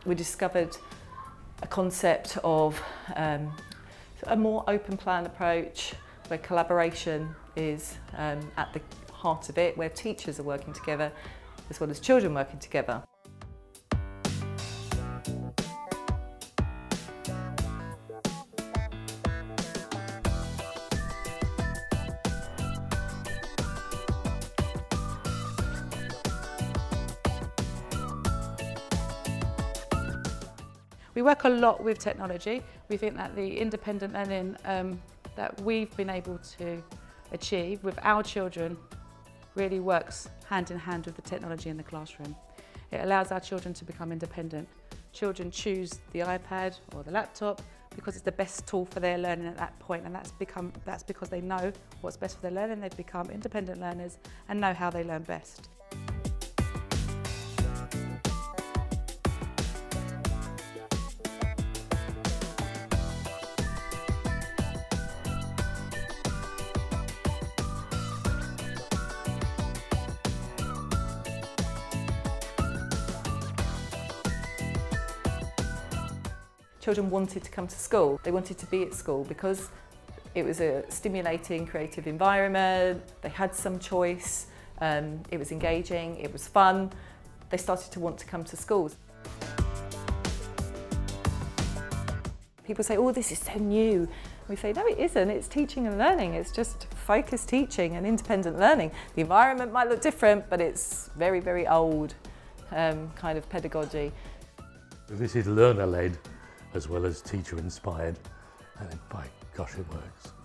we discovered a concept of a more open plan approach where collaboration is at the heart of it, where teachers are working together as well as children working together. We work a lot with technology. We think that the independent learning that we've been able to achieve with our children really works hand in hand with the technology in the classroom. It allows our children to become independent. Children choose the iPad or the laptop because it's the best tool for their learning at that point, and that's because they know what's best for their learning. They've become independent learners and know how they learn best. Children wanted to come to school. They wanted to be at school because it was a stimulating, creative environment. They had some choice. It was engaging. It was fun. They started to want to come to schools. People say, "Oh, this is so new." We say, "No, it isn't. It's teaching and learning. It's just focused teaching and independent learning. The environment might look different, but it's very, very old kind of pedagogy." This is learner-led as well as teacher-inspired, and by gosh, it works.